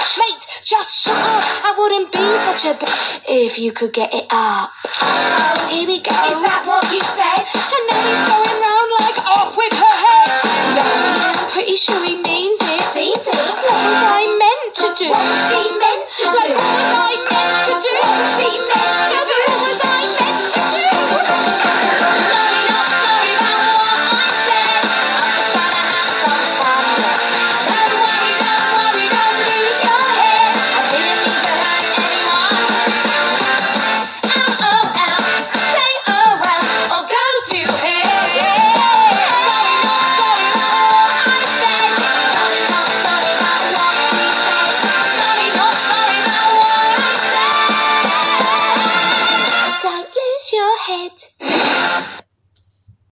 Mate, just shut up. I wouldn't be such a bitch if you could get it up. Here we go. Is that what you said? And now he's going round like off with her head. No, I'm pretty sure he